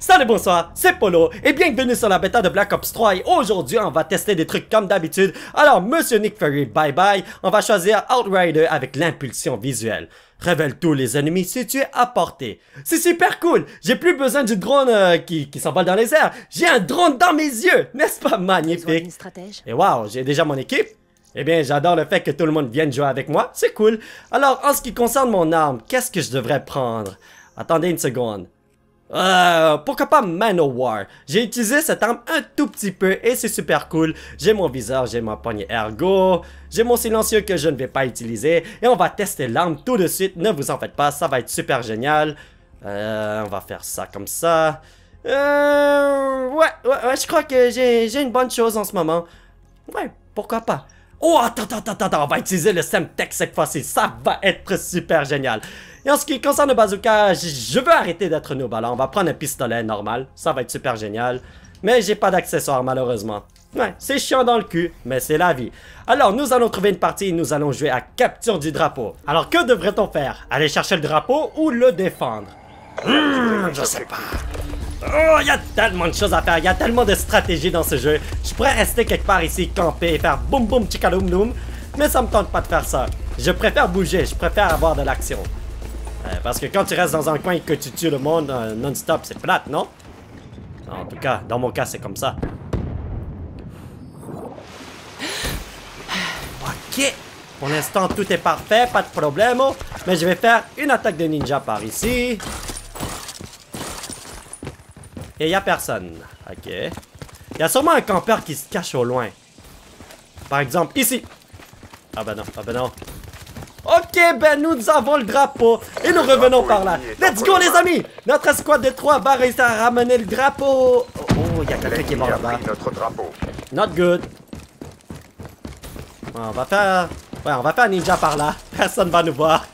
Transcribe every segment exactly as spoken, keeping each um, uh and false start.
Salut, bonsoir, c'est Polo et bienvenue sur la bêta de Black Ops trois et aujourd'hui on va tester des trucs comme d'habitude. Alors Monsieur Nick Fury, bye bye, on va choisir Outrider avec l'impulsion visuelle. Révèle tous les ennemis situés à portée. C'est super cool, j'ai plus besoin du drone euh, qui, qui s'envole dans les airs, j'ai un drone dans mes yeux, n'est-ce pas magnifique? Et waouh, j'ai déjà mon équipe. Eh bien, j'adore le fait que tout le monde vienne jouer avec moi, c'est cool. Alors, en ce qui concerne mon arme, qu'est-ce que je devrais prendre? Attendez une seconde. Euh, pourquoi pas Manowar? J'ai utilisé cette arme un tout petit peu et c'est super cool. J'ai mon viseur, j'ai ma poignée ergo, j'ai mon silencieux que je ne vais pas utiliser et on va tester l'arme tout de suite. Ne vous en faites pas, ça va être super génial. Euh, on va faire ça comme ça. Euh, ouais, ouais, ouais, je crois que j'ai j'ai une bonne chose en ce moment. Ouais, pourquoi pas? Oh, attends, attends, attends, attends, on va utiliser le Semtex cette fois-ci, ça va être super génial. Et en ce qui concerne le bazooka, je veux arrêter d'être noob, alors on va prendre un pistolet normal, ça va être super génial. Mais j'ai pas d'accessoires malheureusement. Ouais, c'est chiant dans le cul, mais c'est la vie. Alors nous allons trouver une partie et nous allons jouer à capture du drapeau. Alors que devrait-on faire? Aller chercher le drapeau ou le défendre? Hmm, je sais pas. Oh, il y a tellement de choses à faire, il y a tellement de stratégies dans ce jeu. Je pourrais rester quelque part ici, camper et faire boum boum chikaloum noum, mais ça me tente pas de faire ça. Je préfère bouger, je préfère avoir de l'action. Euh, parce que quand tu restes dans un coin et que tu tues le monde euh, non-stop, c'est plate, non? En tout cas, dans mon cas, c'est comme ça. Ok. Pour l'instant, tout est parfait, pas de problème. Mais je vais faire une attaque de ninja par ici. Et il n'y a personne. Ok. Il y a sûrement un campeur qui se cache au loin. Par exemple, ici. Ah ben non, ah ben non. Ok, ben nous avons le drapeau. Et nous revenons par là. Let's go les amis. Notre squad de trois va réussir à ramener le drapeau. Oh, il y a quelqu'un qui est mort là-bas. Not good. On va faire... Ouais, on va faire ninja par là. Personne va nous voir.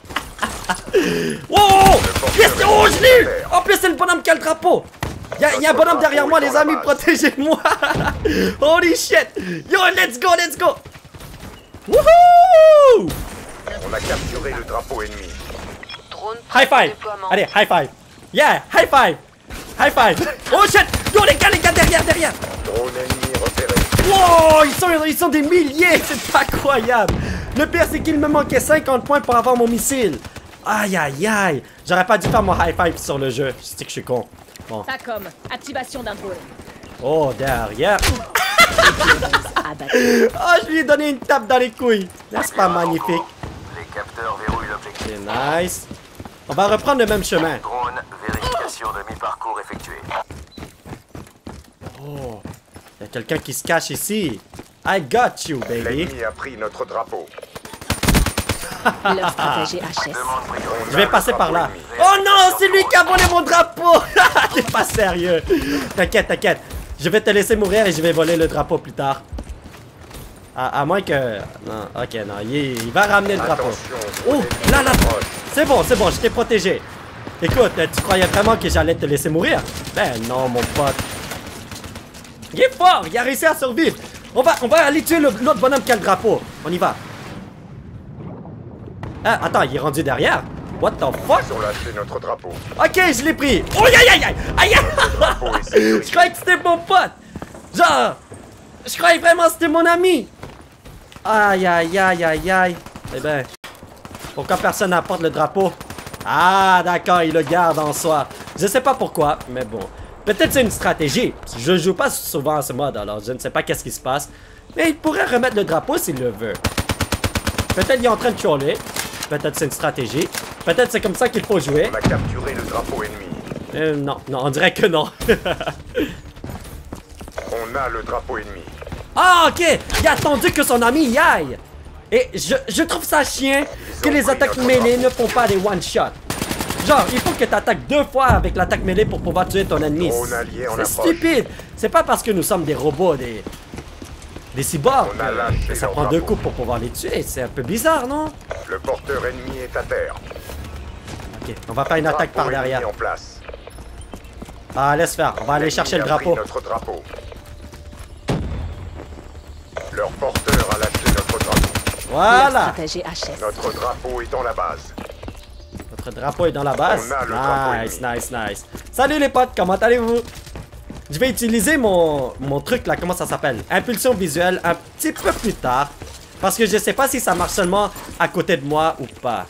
Wow! Yes! Oh, je l'ai eu! En plus, c'est le bonhomme qui a le drapeau. Il y, y a un bonhomme derrière moi, les amis, protégez-moi! Holy shit! Yo, let's go, let's go! Wouhou! On a capturé le drapeau ennemi. High five! Allez, high five! Yeah, high five! High five! Oh shit! Yo, les gars, les gars, derrière, derrière! Drone ennemi repéré. Wow! Ils sont, ils sont des milliers! C'est incroyable! Le pire, c'est qu'il me manquait cinquante points pour avoir mon missile. Aïe, aïe, aïe! J'aurais pas dû faire mon high five sur le jeu. Je sais que je suis con. Bon. Tacom, activation d'un drone. Oh, derrière. Oh, je lui ai donné une tape dans les couilles. N'est-ce pas magnifique? Les capteurs verrouillent l'objectif. C'est nice. On va reprendre le même chemin. Drone, vérification de mi-parcours effectué. Oh, il y a quelqu'un qui se cache ici. I got you, baby. L'ennemi a pris notre drapeau. Leur stratégie H S. Je vais passer par là. Oh non, c'est lui qui a volé mon drapeau. T'es pas sérieux. T'inquiète, t'inquiète. Je vais te laisser mourir et je vais voler le drapeau plus tard. À, à moins que... Non, ok, non, il, il va ramener le drapeau. Oh, là, là. C'est bon, c'est bon, je t'ai protégé. Écoute, tu croyais vraiment que j'allais te laisser mourir? Ben non, mon pote. Il est fort, il a réussi à survivre. On va, on va aller tuer l'autre bonhomme qui a le drapeau. On y va. Ah, attends, il est rendu derrière? What the fuck? Ils ont lâché notre drapeau. Ok, je l'ai pris. Oh, aïe, aïe, aïe, aïe, aïe. Je croyais que c'était mon pote. Genre, je croyais vraiment que c'était mon ami. Aïe, aïe, aïe, aïe, aïe. Eh ben, pourquoi personne n'apporte le drapeau? Ah, d'accord, il le garde en soi. Je sais pas pourquoi, mais bon. Peut-être c'est une stratégie. Je joue pas souvent à ce mode, alors je ne sais pas qu'est-ce qui se passe. Mais il pourrait remettre le drapeau s'il le veut. Peut-être qu'il est en train de troller. Peut-être c'est une stratégie. Peut-être c'est comme ça qu'il faut jouer. On a capturé le drapeau ennemi. Euh, non, non, on dirait que non. On a le drapeau ennemi. Ah, ok! Il a attendu que son ami y aille. Et je, je trouve ça chien que les attaques mêlées ne font pas des one-shots. Genre, il faut que tu attaques deux fois avec l'attaque mêlée pour pouvoir tuer ton ennemi. C'est stupide. C'est pas parce que nous sommes des robots, des... Des cyborgs. Que ça prend deux coups pour pouvoir les tuer. C'est un peu bizarre, non? Le porteur ennemi est à terre. Ok, on va faire une attaque par derrière. En place. Ah, laisse faire. On va aller chercher le drapeau. Notre drapeau. Leur porteur a lâché notre drapeau. Voilà. Stratégie H S. Notre drapeau est dans la base. Notre drapeau est dans la base. On a le drapeau Nice, ennemi. nice, nice. Salut les potes, comment allez-vous? Je vais utiliser mon, mon truc là, comment ça s'appelle? Impulsion visuelle un petit peu plus tard. Parce que je sais pas si ça marche seulement à côté de moi ou pas.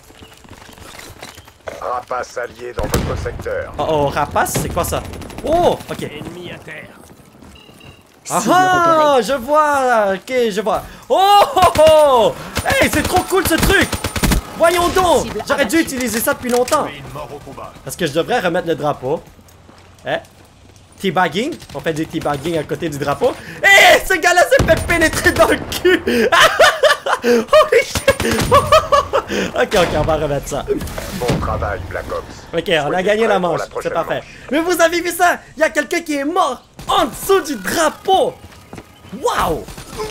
Rapace allié dans votre secteur. Oh oh, rapace, c'est quoi ça? Oh, ok. Ennemi à terre. Ah Cible ah, repérée. je vois, ok, je vois. Oh oh oh! Hey, c'est trop cool ce truc! Voyons donc! Cible J'aurais dû abattue. utiliser ça depuis longtemps. Et une mort au combat. Parce que je devrais remettre le drapeau. Eh? Teabagging? On fait du teabagging à côté du drapeau. Eh! Ce gars-là s'est fait pénétrer dans le cul! Holy shit! Ok, ok, on va remettre ça. Bon travail, Black Ops. Ok, on a Soyez gagné prêts la pour manche. la C'est prochaine parfait. manche. Mais vous avez vu ça? Il y a quelqu'un qui est mort en dessous du drapeau! Waouh!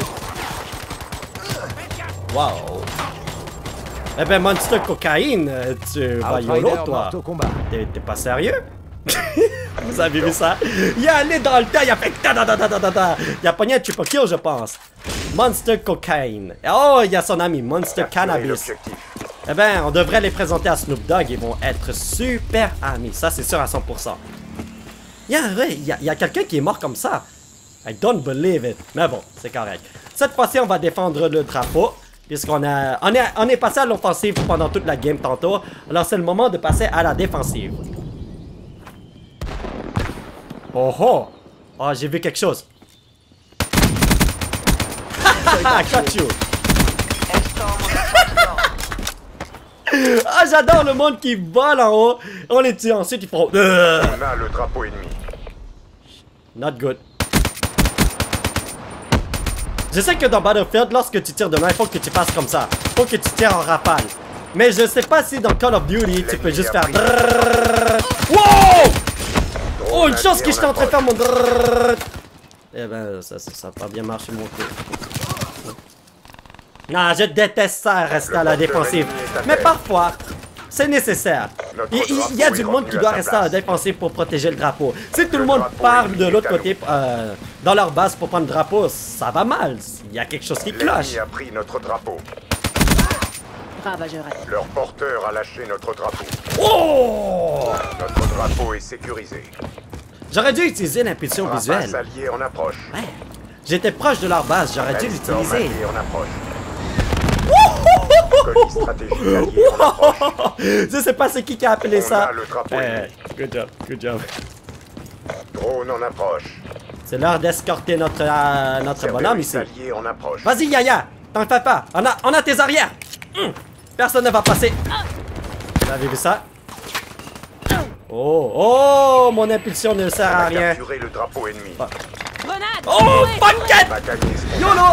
Waouh! Eh ben, Monster Cocaine, euh, tu vas YOLO, toi. T'es t'es pas sérieux? Vous avez vu ça? Il est allé dans le tas, il a fait ta ta ta ta ta ta ta. Il a pogné un triple kill, je pense. Monster Cocaine. Oh, il y a son ami, Monster Capturez Cannabis. l'objectif. Eh ben, on devrait les présenter à Snoop Dogg. Ils vont être super amis. Ça, c'est sûr à cent pour cent. Il y a, ouais, il y a, il y a quelqu'un qui est mort comme ça. I don't believe it. Mais bon, c'est correct. Cette fois-ci, on va défendre le drapeau. Puisqu'on a, on est, on est passé à l'offensive pendant toute la game tantôt. Alors, c'est le moment de passer à la défensive. Oh oh! Oh, j'ai vu quelque chose. Haha, got you! Ah, j'adore le monde qui vole en haut. On les tue ensuite, ils font. Euh, On a le drapeau ennemi. Not good. Je sais que dans Battlefield, lorsque tu tires de loin, il faut que tu fasses comme ça. Il faut que tu tires en rafale. Mais je sais pas si dans Call of Duty, tu peux juste faire. Wow! Oh, une chance que j'étais en train de faire mon. Eh ben, ça, ça, ça a pas bien marché mon coup. Non, je déteste ça, rester à la défensive. Mais parfois, c'est nécessaire. Il, il- il y a du monde qui doit rester à la défensive pour protéger le drapeau. Si tout le monde part de l'autre côté, euh, dans leur base pour prendre le drapeau, ça va mal. Il y a quelque chose qui cloche. L'ennemi a pris notre drapeau. Ravageur à terre. Leur porteur a lâché notre drapeau. Oh! Notre drapeau est sécurisé. J'aurais dû utiliser l'impulsion Rapace visuelle. allié en approche. Ouais. J'étais proche de leur base, j'aurais dû Landstorm l'utiliser. allié en approche. Colis stratégique allié en approche. Je sais pas c'est qui qui a appelé On ça. a le drapeau Eh, ennemi. good job, good job. Drone en approche. C'est l'heure d'escorter notre, euh, notre bonhomme ici. Cerberus allié en approche. Vas-y, Yaya, t'en fais pas. On a, on a tes arrières. Hum. Personne ne va passer. Vous avez vu ça? Oh, oh, mon impulsion ne sert On à a rien. capturé le drapeau ennemi. Grenade! Oh, Courez, fuck courez. it! On a gagné ce combat. YOLO!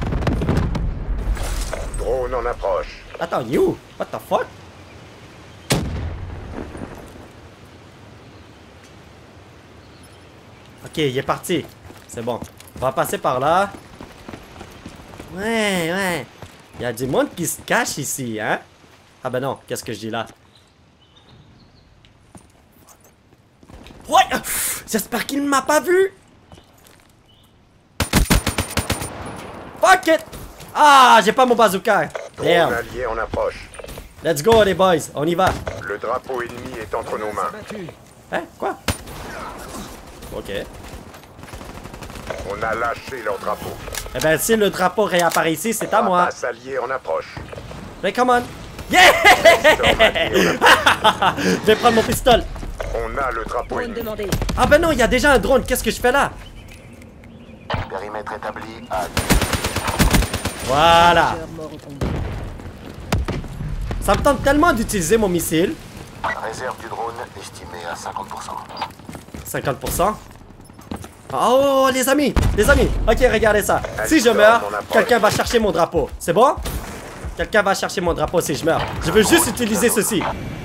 Drone en approche. Attends, you? What the fuck? Ok, il est parti. C'est bon. On va passer par là. Ouais, ouais. Il y a du monde qui se cache ici, hein? Ah ben non, qu'est-ce que je dis là? Ouais! J'espère qu'il ne m'a pas vu! Fuck it! Ah, j'ai pas mon bazooka! Drone Damn! allié en approche. Let's go les boys, on y va! Le drapeau ennemi est entre nos mains. Hein? Quoi? Ok. On a lâché leur drapeau. Eh ben, si le drapeau réapparaît ici, c'est à moi. Rapace allié en approche. Mais come on! Yeah! Storm allié en approche. Je vais prendre mon pistolet. On a le drapeau Drone ennemi. demandé. Ah ben non, il y a déjà un drone, qu'est-ce que je fais là? Périmètre établi à Voilà! Ravageur mort au combat. Ça me tente tellement d'utiliser mon missile. réserve du drone estimée à cinquante pour cent. cinquante pour cent. Oh, les amis! Les amis! Ok, regardez ça. Si je meurs, quelqu'un va chercher mon drapeau. C'est bon? Quelqu'un va chercher mon drapeau si je meurs. Je veux juste utiliser ceci.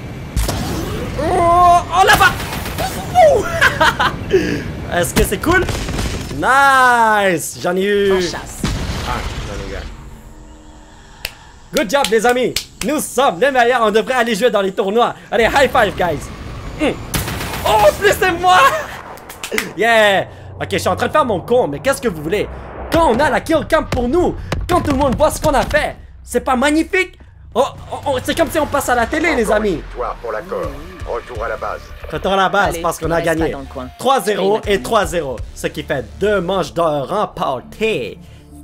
Oh, oh là-bas! Ouh! Est-ce que c'est cool? Nice! J'en ai eu. En chasse. Ah, j'en ai eu un. Good job, les amis! Nous sommes les meilleurs. On devrait aller jouer dans les tournois. Allez, high five, guys! Mm. Oh, plus c'est moi! Yeah! Ok, je suis en train de faire mon con, mais qu'est-ce que vous voulez? Quand on a la kill cam pour nous, quand tout le monde voit ce qu'on a fait, c'est pas magnifique? Oh, oh, oh, c'est comme si on passe à la télé, les Encore une amis. victoire pour l'accord. Retour à la base. Retour à la base Allez, parce qu'on a reste pas gagné. dans le coin. trois zéro Traîne, et trois zéro. Ce qui fait deux manches d'or remportées.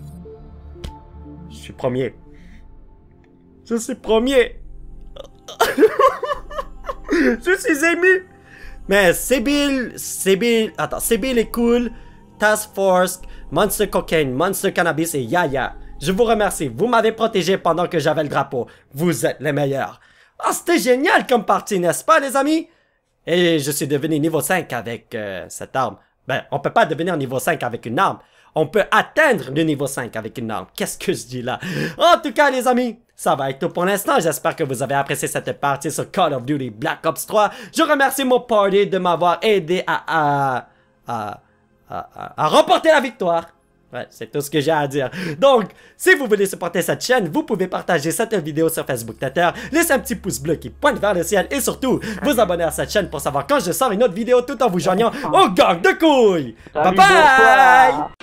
Je suis premier. Je suis premier. Je suis ému. Mais Sibyl, Sibyl, attends, Sibyl est cool. Task Force, Monster Cocaine, Monster Cannabis et Yaya. Je vous remercie. Vous m'avez protégé pendant que j'avais le drapeau. Vous êtes les meilleurs. Ah, c'était génial comme partie, n'est-ce pas, les amis? Et je suis devenu niveau cinq avec euh, cette arme. Ben, on peut pas devenir niveau cinq avec une arme. On peut atteindre le niveau cinq avec une arme. Qu'est-ce que je dis là? En tout cas, les amis, ça va être tout pour l'instant. J'espère que vous avez apprécié cette partie sur Call of Duty Black Ops trois. Je remercie mon party de m'avoir aidé à, à, à, à, à, à remporter la victoire. Ouais, c'est tout ce que j'ai à dire. Donc, si vous voulez supporter cette chaîne, vous pouvez partager cette vidéo sur Facebook, Twitter, laisser un petit pouce bleu qui pointe vers le ciel et surtout, vous abonner à cette chaîne pour savoir quand je sors une autre vidéo tout en vous joignant au gang de couilles. Bye bye!